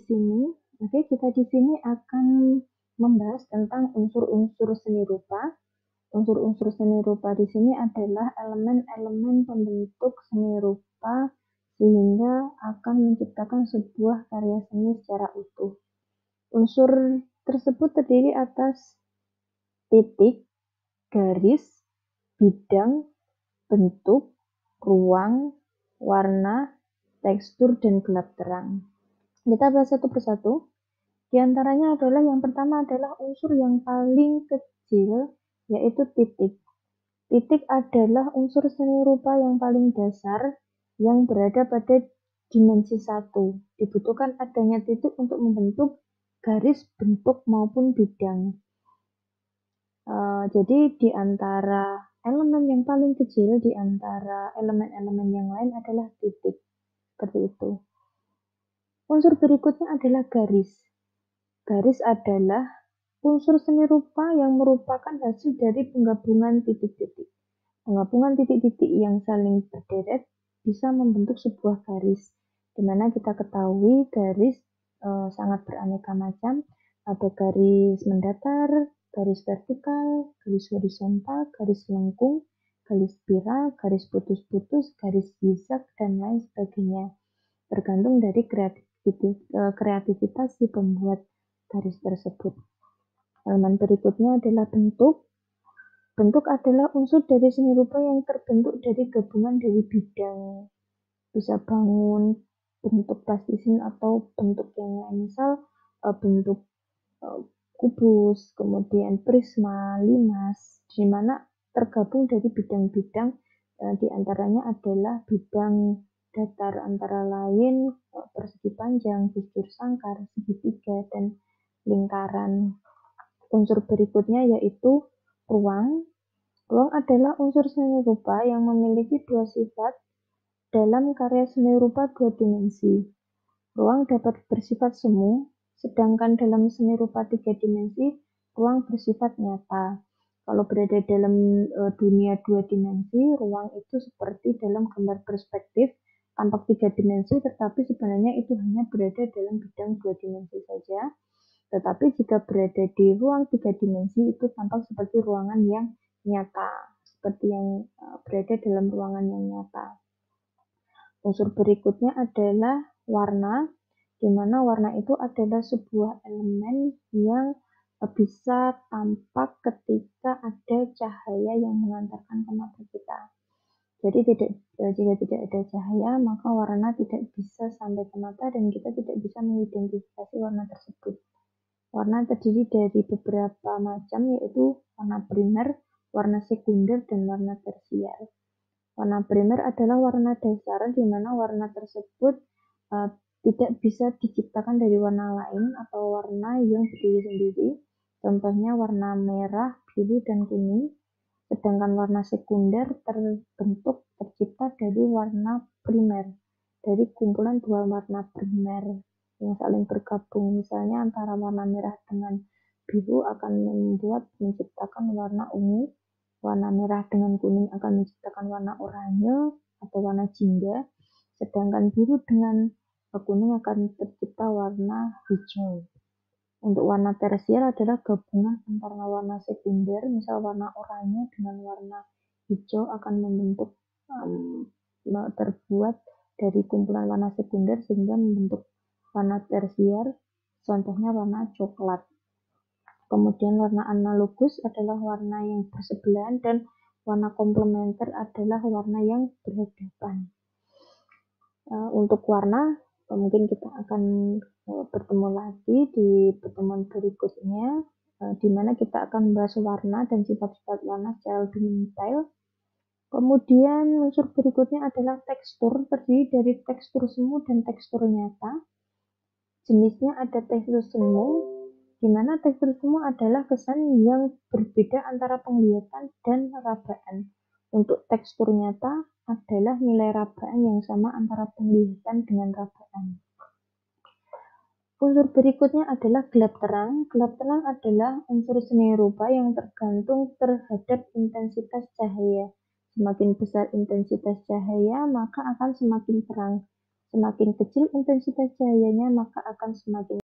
sini. Oke, kita di sini akan membahas tentang unsur-unsur seni rupa. Unsur-unsur seni rupa di sini adalah elemen-elemen pembentuk seni rupa sehingga akan menciptakan sebuah karya seni secara utuh. Unsur tersebut terdiri atas titik, garis, bidang, bentuk, ruang, warna, tekstur, dan gelap terang. Kita bahas satu persatu. Di antaranya adalah yang pertama adalah unsur yang paling kecil, yaitu titik. Titik adalah unsur seni rupa yang paling dasar yang berada pada dimensi 1. Dibutuhkan adanya titik untuk membentuk garis, bentuk, maupun bidang. Jadi di antara elemen yang paling kecil di antara elemen-elemen yang lain adalah titik. Seperti itu. Unsur berikutnya adalah garis. Garis adalah unsur seni rupa yang merupakan hasil dari penggabungan titik-titik. Penggabungan titik-titik yang saling berderet bisa membentuk sebuah garis. Di mana kita ketahui garis sangat beraneka macam. Ada garis mendatar, garis vertikal, garis horizontal, garis lengkung, garis spiral, garis putus-putus, garis zigzag, dan lain sebagainya. Tergantung dari kreativitas si pembuat garis tersebut. Elemen berikutnya adalah bentuk. Bentuk adalah unsur dari seni rupa yang terbentuk dari gabungan dari bidang. Bisa bangun, bentuk plastisin, atau bentuk yang lain. Misal bentuk kubus, kemudian prisma, limas, di mana tergabung dari bidang-bidang. Di antaranya adalah bidang datar antara lain persegi panjang, busur sangkar, segitiga, dan lingkaran. Unsur berikutnya yaitu ruang. Ruang adalah unsur seni rupa yang memiliki dua sifat dalam karya seni rupa dua dimensi. Ruang dapat bersifat semu, sedangkan dalam seni rupa tiga dimensi, ruang bersifat nyata. Kalau berada dalam dunia dua dimensi, ruang itu seperti dalam gambar perspektif, tampak tiga dimensi, tetapi sebenarnya itu hanya berada dalam bidang dua dimensi saja. Tetapi jika berada di ruang tiga dimensi, itu tampak seperti ruangan yang nyata, seperti yang berada dalam ruangan yang nyata. Unsur berikutnya adalah warna, di mana warna itu adalah sebuah elemen yang bisa tampak ketika ada cahaya yang mengantarkan ke mata kita. Jadi jika tidak ada cahaya, maka warna tidak bisa sampai ke mata dan kita tidak bisa mengidentifikasi warna tersebut. Warna terdiri dari beberapa macam, yaitu warna primer, warna sekunder, dan warna tersier. Warna primer adalah warna dasar, di mana warna tersebut tidak bisa diciptakan dari warna lain atau warna yang berdiri sendiri. Contohnya warna merah, biru, dan kuning. Sedangkan warna sekunder tercipta dari warna primer, dari kumpulan dua warna primer yang saling bergabung. Misalnya antara warna merah dengan biru akan menciptakan warna ungu, warna merah dengan kuning akan menciptakan warna oranye atau warna jingga, sedangkan biru dengan kuning akan tercipta warna hijau. Untuk warna tersier adalah gabungan antara warna sekunder, misal warna oranye dengan warna hijau akan membentuk terbuat dari kumpulan warna sekunder sehingga membentuk warna tersier, contohnya warna coklat. Kemudian warna analogus adalah warna yang bersebelahan dan warna komplementer adalah warna yang berhadapan. Untuk warna mungkin kita akan bertemu lagi di pertemuan berikutnya, di mana kita akan membahas warna dan sifat-sifat warna secara lebih detail. Kemudian unsur berikutnya adalah tekstur, terdiri dari tekstur semu dan tekstur nyata. Jenisnya ada tekstur semu, di mana tekstur semu adalah kesan yang berbeda antara penglihatan dan rabaan. Untuk tekstur nyata adalah nilai rabaan yang sama antara penglihatan dengan rabaan. Unsur berikutnya adalah gelap terang. Gelap terang adalah unsur seni rupa yang tergantung terhadap intensitas cahaya. Semakin besar intensitas cahaya, maka akan semakin terang. Semakin kecil intensitas cahayanya, maka akan semakin